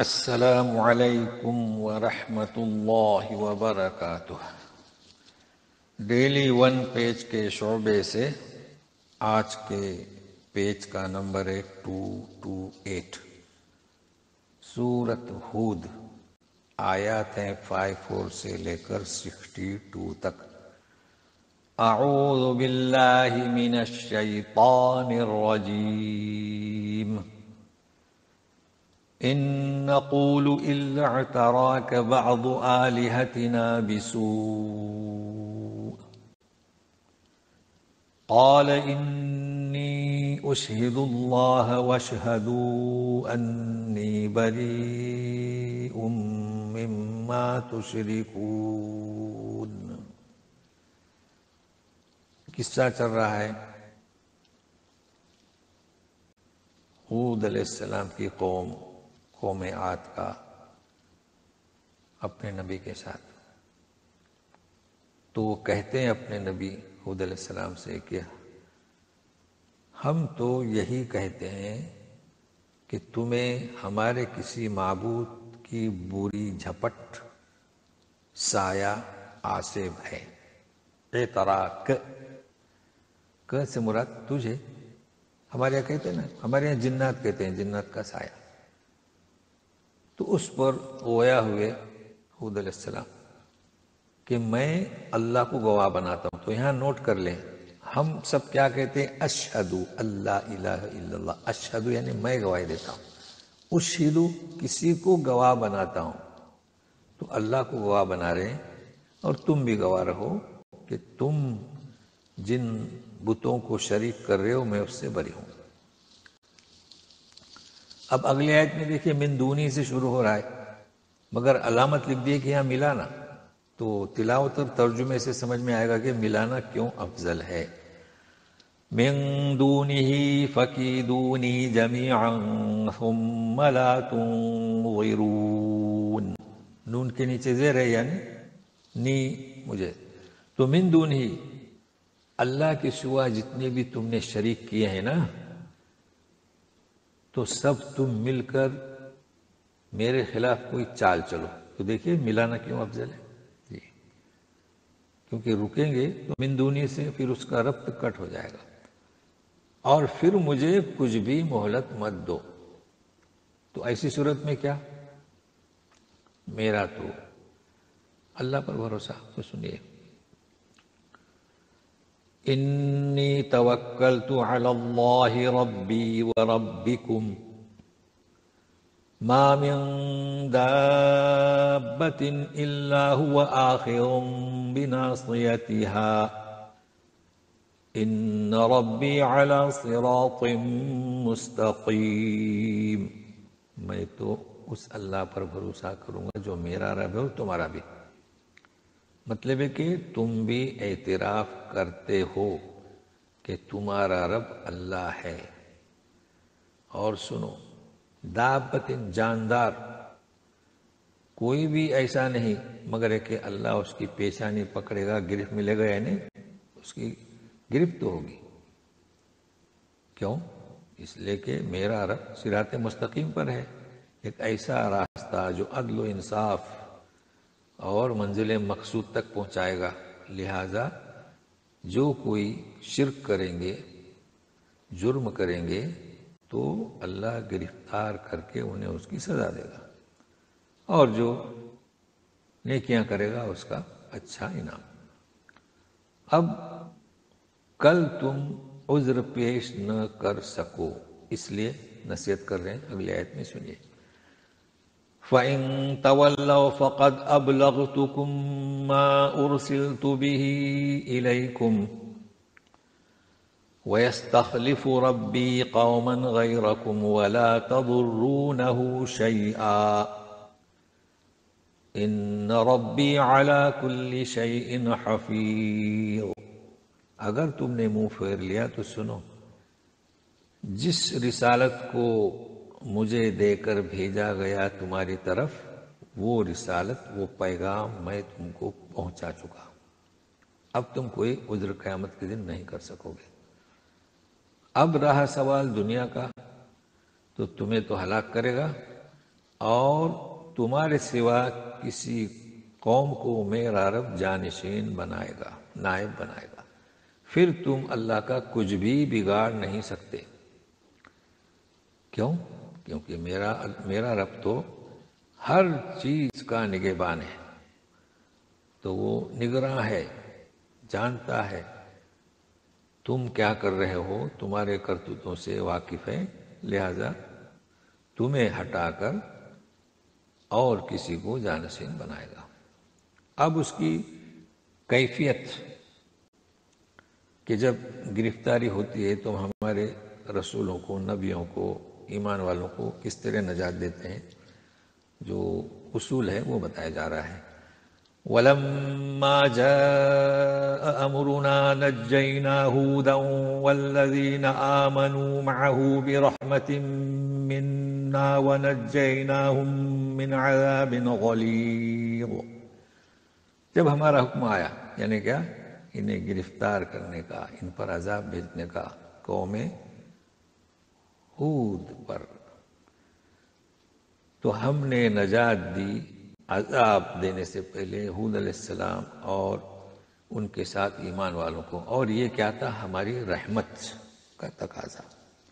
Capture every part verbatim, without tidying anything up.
السلام علیکم ورحمۃ اللہ وبرکاتہ۔ ڈیلی ون پیج کے شعبے سے آج کے پیج کا نمبر ہے ٹو ٹو ایٹ۔ سورت ہود، آیات ہیں فائیو فور سے لے کر سکسٹی ٹو تک۔ اعوذ باللہ من الشیطان الرجیم۔ إن نقول إلا اعتراك بعض آلهتنا بسوء قال إني أشهد الله واشهدوا أني بريء مما تشركون۔ قصہ چل رہا ہے ہود علیہ السلام کی قوم قوم عاد کا اپنے نبی کے ساتھ۔ تو وہ کہتے ہیں اپنے نبی ہود علیہ السلام سے کہ ہم تو یہی کہتے ہیں کہ تمہیں ہمارے کسی معبود کی بری جھپٹ سایہ آصب ہے۔ اعتراک ک سے مراد تجھے، ہمارے یہاں کہتے ہیں نا، ہمارے یہاں جنات کہتے ہیں، جنات کا سایہ۔ تو اس پر گویا ہوئے ہود علیہ السلام کہ میں اللہ کو گواہ بناتا ہوں۔ تو یہاں نوٹ کر لیں، ہم سب کیا کہتے ہیں؟ اشہدو اللہ الہ الا اللہ۔ اشہدو یعنی میں گواہی دیتا ہوں۔ اشہدو کسی کو گواہ بناتا ہوں، تو اللہ کو گواہ بنا رہے ہیں، اور تم بھی گواہ رہو کہ تم جن بتوں کو شریک کر رہے ہو میں اس سے بری ہوں۔ اب اگلی آیت میں دیکھیے من دونی سے شروع ہو رہا ہے، مگر علامت لکھ دیے کہ یہاں ملانا، تو تلاوت اور ترجمے سے سمجھ میں آئے گا کہ ملانا کیوں افضل ہے۔ من دونہ فکیدونی جمیعا ثم لا تنظرون۔ نون کے نیچے زیر ہے، یعنی نی مجھے، تو من دونہ اللہ کے سوا جتنے بھی تم نے شریک کیے ہیں نا، تو سب تم مل کر میرے خلاف کوئی چال چلو۔ تو دیکھیے ملانا کیوں افضل ہے جی، کیونکہ رکیں گے تو من دونی سے پھر اس کا ربط کٹ ہو جائے گا، اور پھر مجھے کچھ بھی مہلت مت دو۔ تو ایسی صورت میں کیا؟ میرا تو اللہ پر بھروسہ۔ تو سنیے، انی توکلت علی اللہ ربی وربکم ما من دابۃ الا هو آخذ بناصیتها ان ربی علی صراط مستقیم۔ میں تو اس اللہ پر بھروسہ کروں گا جو میرا رب ہے اور تمہارا بھی۔ مطلب ہے کہ تم بھی اعتراف کرتے ہو کہ تمہارا رب اللہ ہے۔ اور سنو، دابت جاندار، کوئی بھی ایسا نہیں مگر ہے کہ اللہ اس کی پیشانی پکڑے گا، گرفت ملے گا، یعنی اس کی گرفت تو ہوگی۔ کیوں؟ اس لیے کہ میرا رب صراط مستقیم پر ہے، ایک ایسا راستہ جو عدل و انصاف اور منزل مقصود تک پہنچائے گا۔ لہذا جو کوئی شرک کریں گے، جرم کریں گے، تو اللہ گرفتار کر کے انہیں اس کی سزا دے گا، اور جو نیکیاں کرے گا اس کا اچھا انعام۔ اب کل تم عذر پیش نہ کر سکو، اس لیے نصیحت کر رہے ہیں، اگلی آیت میں سنیے۔ فَإِن تَوَلَّوْا فَقَدْ أَبْلَغْتُكُم مَّا أُرْسِلْتُ بِهِ إِلَيْكُمْ وَيَسْتَخْلِفُ رَبِّي قَوْمًا غَيْرَكُمْ وَلَا تَضُرُّونَهُ شَيْئًا إِنَّ رَبِّي عَلَى كُلِّ شَيْءٍ حَفِيظٌ۔ اگر تم نے منہ پھیر لیا تو سنو، جس رسالت کو مجھے دے کر بھیجا گیا تمہاری طرف، وہ رسالت، وہ پیغام میں تم کو پہنچا چکا۔ اب تم کوئی عذر قیامت کے دن نہیں کر سکو گے۔ اب رہا سوال دنیا کا، تو تمہیں تو ہلاک کرے گا، اور تمہارے سوا کسی قوم کو میرا رب جانشین بنائے گا، نائب بنائے گا، پھر تم اللہ کا کچھ بھی بگاڑ نہیں سکتے۔ کیوں؟ کیونکہ میرا میرا رب تو ہر چیز کا نگہبان ہے، تو وہ نگراں ہے، جانتا ہے تم کیا کر رہے ہو، تمہارے کرتوتوں سے واقف ہے، لہذا تمہیں ہٹا کر اور کسی کو جانشین بنائے گا۔ اب اس کی کیفیت کہ جب گرفتاری ہوتی ہے تو ہمارے رسولوں کو، نبیوں کو، ایمان والوں کو کس طرح نجات دیتے ہیں، جو اصول ہے وہ بتایا جا رہا ہے۔ وَلَمَّا جَاءَ أَمْرُنَا نَجَّيْنَا هُودًا وَالَّذِينَ آمَنُوا مَعَهُ بِرَحْمَةٍ مِّنَّا وَنَجَّيْنَاهُم مِّنْ عَذَابٍ غَلِيظٍ۔ جب ہمارا حکم آیا، یعنی کیا؟ انہیں گرفتار کرنے کا، ان پر عذاب بھیجنے کا، قوم ہود پر، تو ہم نے نجات دی عذاب دینے سے پہلے ہود علیہ السلام اور ان کے ساتھ ایمان والوں کو۔ اور یہ کیا تھا؟ ہماری رحمت کا تقاضا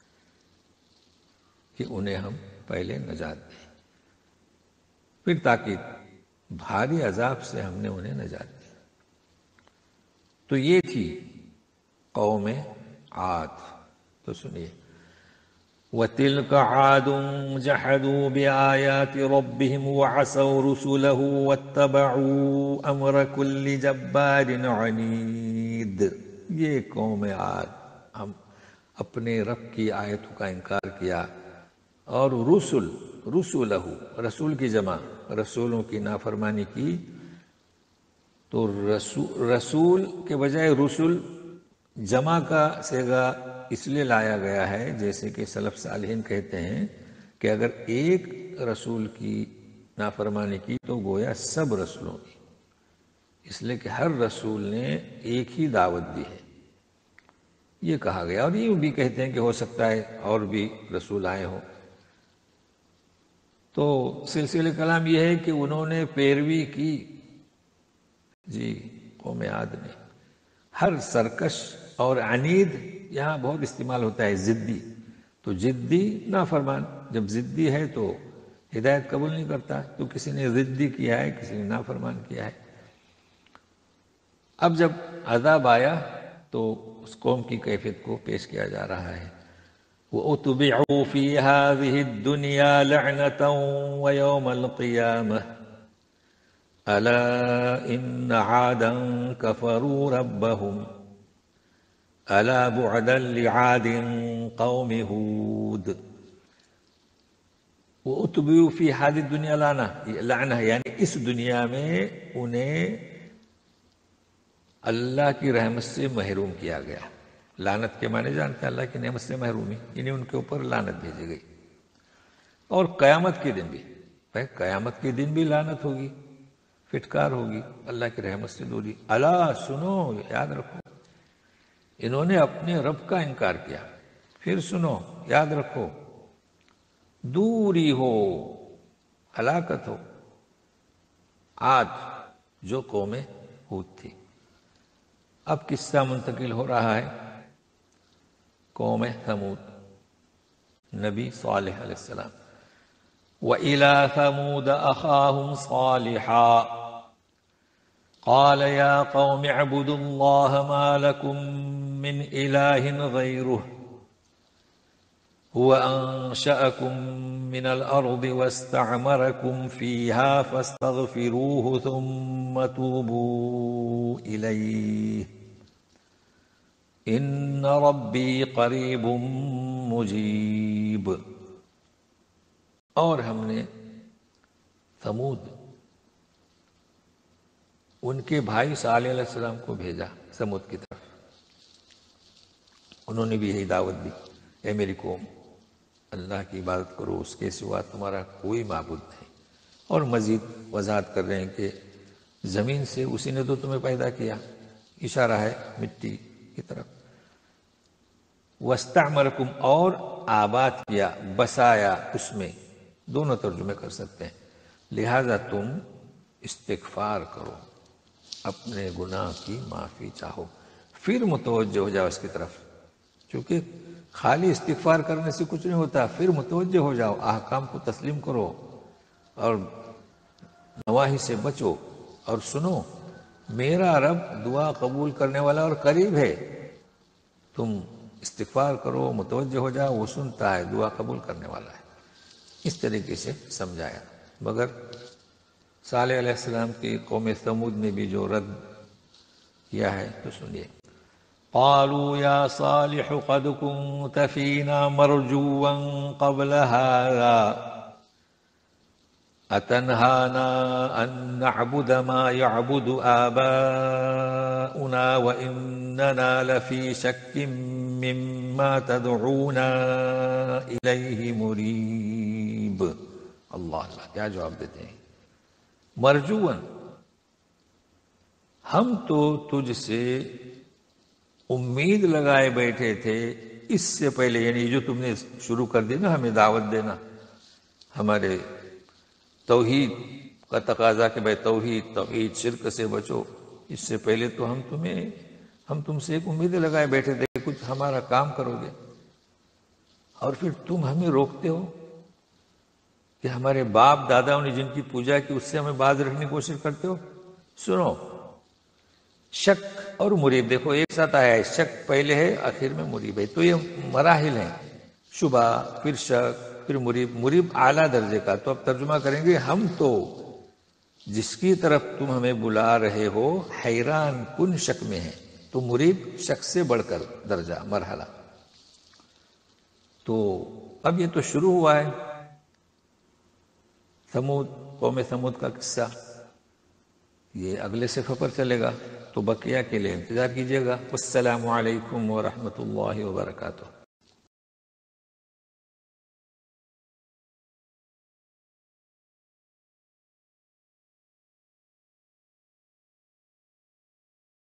کہ انہیں ہم پہلے نجات دیں، پھر تاکہ بھاری عذاب سے ہم نے انہیں نجات دی۔ تو یہ تھی قوم عاد۔ تو سنیے، وَتِلْكَ عَادٌ جَحَدُوا بِآيَاتِ رَبِّهِمْ وَعَصَوْا رُسُلَهُ وَاتَّبَعُوا أَمْرَ كُلِّ جَبَّارٍ عَنِيدٍ۔ یہ قوم عاد، ہم اپنے رب کی آیتوں کا انکار کیا اور رسل رسولہ، رسول کی جمع، رسولوں کی نافرمانی کی۔ تو رسول رسول کے بجائے رسل جمع کا صیغہ اس لیے لایا گیا ہے، جیسے کہ سلف صالحین کہتے ہیں کہ اگر ایک رسول کی نافرمانی کی تو گویا سب رسولوں کی، اس لیے کہ ہر رسول نے ایک ہی دعوت دی ہے، یہ کہا گیا۔ اور یہ بھی کہتے ہیں کہ ہو سکتا ہے اور بھی رسول آئے ہوں۔ تو سلسلہ کلام یہ ہے کہ انہوں نے پیروی کی، جی، قوم عاد نے، ہر سرکش اور عنید یہاں بہت استعمال ہوتا ہے، ضدی، تو ضدی نافرمان، جب ضدی ہے تو ہدایت قبول نہیں کرتا، تو کسی نے ضدی کیا ہے، کسی نے نافرمان کیا ہے۔ اب جب عذاب آیا تو اس قوم کی کیفیت کو پیش کیا جا رہا ہے۔ وَأُتْبِعُوا فِي هَذِهِ الدُّنْيَا لَعْنَةً وَيَوْمَ الْقِيَامَةِ أَلَا إِنَّ عَادًا كَفَرُوا رَبَّهُمْ أَلَا بُعْدًا لِعَادٍ قَوْمِ هُودٍ۔ وَأُتْبِعُوا فِي هَذِهِ الدُّنْيَا لَعْنَةً، لعنہ یعنی اس دنیا میں انہیں اللہ کی رحمت سے محروم کیا گیا۔ لعنت کے معنی جانتے ہیں، اللہ کی نعمت سے محرومی، یعنی ان کے اوپر لعنت بھیجی گئی۔ اور قیامت کے دن بھی، بھائی قیامت کے دن بھی لعنت ہوگی، فٹکار ہوگی، اللہ کی رحمت سے دوری۔ الا سنو، یاد رکھو، انہوں نے اپنے رب کا انکار کیا، پھر سنو، یاد رکھو، دوری ہو، ہلاکت ہو۔ عاد جو قوم ہود تھی۔ اب قصہ منتقل ہو رہا ہے قوم ثمود، نبی صالح علیہ السلام۔ وَإِلَىٰ ثَمُودَ أَخَاهُمْ صَالِحًا قَالَ يَا قَوْمِ اعْبُدُوا اللَّهَ مَا لَكُم مِّنْ إِلَٰهٍ غَيْرُهُ هُوَ أَنشَأَكُم مِّنَ الْأَرْضِ وَاسْتَعْمَرَكُمْ فِيهَا فَاسْتَغْفِرُوهُ ثُمَّ تُوبُوا إِلَيْهِ ان ربی قریب مجیب۔ اور ہم نے ثمود، ان کے بھائی صالح علیہ السلام کو بھیجا ثمود کی طرف۔ انہوں نے بھی یہی دعوت دی، اے میری قوم، اللہ کی عبادت کرو، اس کے سوا تمہارا کوئی معبود نہیں۔ اور مزید وضاحت کر رہے ہیں کہ زمین سے اسی نے تو تمہیں پیدا کیا، اشارہ ہے مٹی کی طرف۔ وَاسْتَعْمَرَكُمْ، اور آباد کیا، بسایا اس میں، دونوں ترجمے کر سکتے ہیں. لہذا تم استغفار کرو، اپنے گناہ کی معافی چاہو، پھر متوجہ ہو جاؤ اس کی طرف. چونکہ خالی استغفار کرنے سے کچھ نہیں ہوتا، پھر متوجہ ہو جاؤ، احکام کو تسلیم کرو اور نواہی سے بچو. اور سنو، میرا رب دعا قبول کرنے والا اور قریب ہے. تم استغفار کرو، متوجہ ہو جاؤ، وہ سنتا ہے، دعا قبول کرنے والا ہے. اس طریقے سے سمجھایا. مگر صالح علیہ السلام کی قوم ثمود نے بھی جو رد کیا ہے تو سنیے. قالوا يا صالح قد كنت فينا مرجوا قبل هذا أتنهانا أن نعبد ما يعبد آباؤنا وإننا لفي شك مما تدعونا إليه مريب. اللہ اللہ کیا جواب دیتے ہیں. مرجوا، ہم تو تجھ سے امید لگائے بیٹھے تھے اس سے پہلے، یعنی جو تم نے شروع کر دی نا ہمیں دعوت دینا ہمارے توحید کا تقاضا کہ بھائی توحید توحید شرک سے بچو، اس سے پہلے تو ہم تمہیں ہم تم سے ایک امید لگائے بیٹھے تھے کچھ ہمارا کام کرو گے، اور پھر تم ہمیں روکتے ہو کہ ہمارے باپ داداؤں نے جن کی پوجا کی اس سے ہمیں باز رکھنے کی کوشش کرتے ہو. سنو، شک اور مریب دیکھو ایک ساتھ آیا ہے، شک پہلے ہے آخر میں مریب ہے، تو یہ مراحل ہیں، شبہ پھر شک پھر مریب. مریب اعلیٰ درجے کا. تو اب ترجمہ کریں گے، ہم تو جس کی طرف تم ہمیں بلا رہے ہو حیران کن شک میں ہیں. تو مریب شک سے بڑھ کر درجہ مرحلہ. تو اب یہ تو شروع ہوا ہے ثمود، قوم ثمود کا قصہ. یہ اگلے صفحے پر چلے گا، تو بقیہ کے لیے انتظار کیجیے گا. السلام علیکم ورحمۃ اللہ وبرکاتہ.